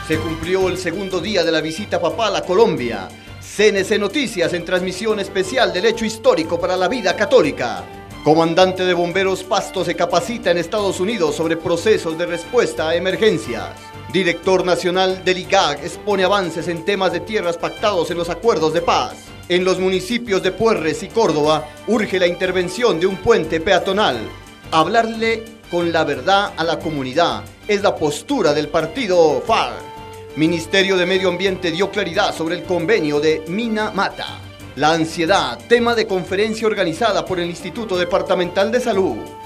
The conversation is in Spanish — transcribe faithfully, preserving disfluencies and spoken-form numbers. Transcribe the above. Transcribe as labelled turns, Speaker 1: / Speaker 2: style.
Speaker 1: Se cumplió el segundo día de la visita papal a Colombia. C N C Noticias en transmisión especial del hecho histórico para la vida católica. Comandante de Bomberos Pasto se capacita en Estados Unidos sobre procesos de respuesta a emergencias. Director nacional del I G A C expone avances en temas de tierras pactados en los acuerdos de paz. En los municipios de Puerres y Córdoba urge la intervención de un puente peatonal. Hablarle con la verdad a la comunidad es la postura del partido F A R C. Ministerio de Medio Ambiente dio claridad sobre el convenio de Mina Mata. La ansiedad, tema de conferencia organizada por el Instituto Departamental de Salud.